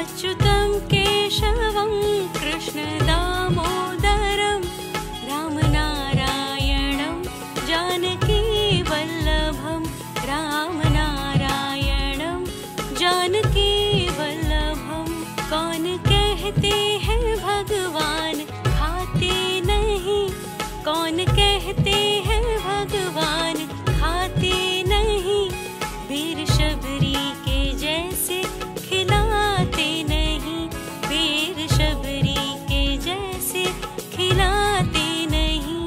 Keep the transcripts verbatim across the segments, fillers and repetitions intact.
अच्युतं केशवं कृष्णदामोदरं रामनारायणं जानकीवल्लभं रामनारायणं जानकीवल्लभं। कौन कहते हैं भगवान खाते नहीं, कौन कहते हैं भगवान खाते नहीं, वीर शबरी के जैसे खिलाते नहीं, वीर शबरी के जैसे खिलाते नहीं।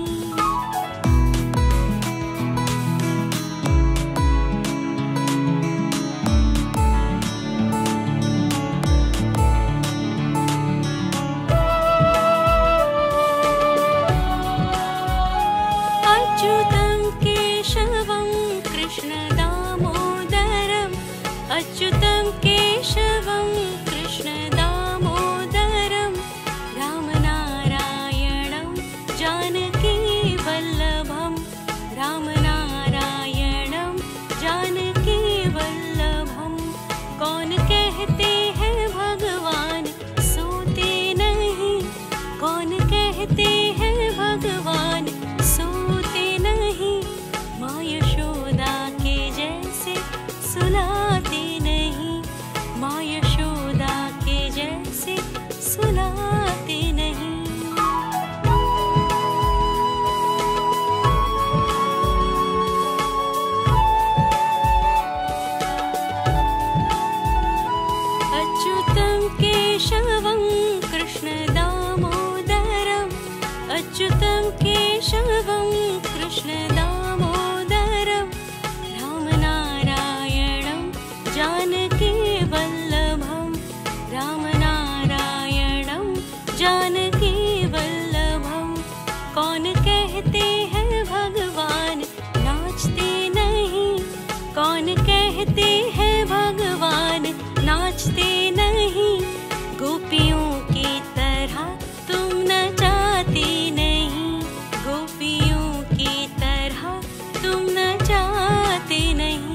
अच्युतं केशवं कृष्णदामोदरं, अच्युतं केशवं कृष्णदामोदरं रामनारायणं जानकीवल्लभं रामनारायणं जानकीवल्लभं। कौन कहते हैं भगवान सोते नहीं, कौन कहते हैं भगवान सोते नहीं, माँ यशोदा के जैसे सुलाते नहीं, माँ यशोदा के जैसे सुलाते नहीं। अच्युतं केशवं कृष्णदामोदरं, अच्युतं केशवं कृष्णदामोदरं रामनारायणं जानकीवल्लभं रामनारायणं जानकीवल्लभं। कौन कहते हैं भगवान नाचते नहीं, कौन कहते हैं भगवान नाचते नहीं, गोपियों की तरह तुम नचाते नहीं, गोपियों की तरह तुम नचाते नहीं।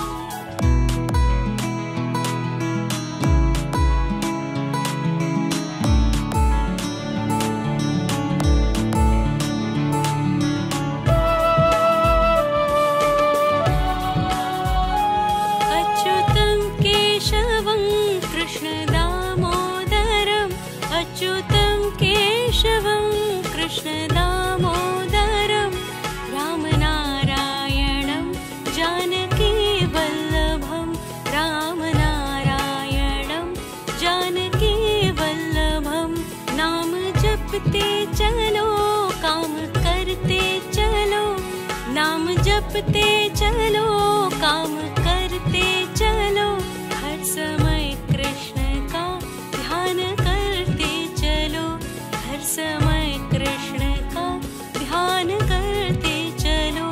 अच्युतं केशवं कृष्णदामोदरं, अच्युतं केशवं कृष्णदामोदरं रामनारायणं जानकीवल्लभं रामनारायणं जानकीवल्लभं। नाम जपते चलो काम करते चलो, नाम जपते चलो काम करते चलो, हर समय कृष्ण का ध्यान करते चलो, हर समय कृष्ण का ध्यान करते चलो।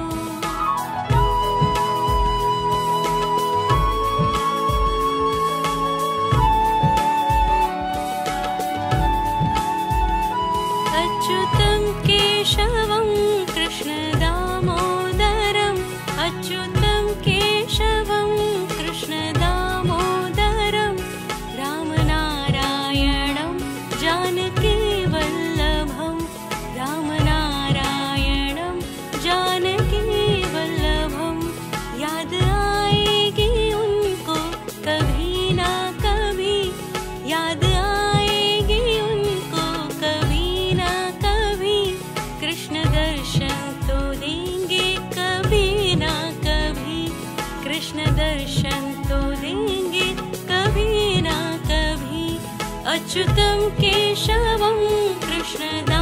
अच्युतं केशवं कृष्णदामोदरं, अच्युतं केशवं कृष्णदामोदरं रामनारायणं जानकीवल्लभं रामनारायणं जानकीवल्लभं। याद आएगी उनको कभी ना कभी, याद आएगी उनको कभी ना कभी, कृष्ण दर्शन तो देंगे कभी ना कभी, कृष्ण दर्शन तो देंगे कभी ना कभी। अच्युतं केशवं कृष्णदा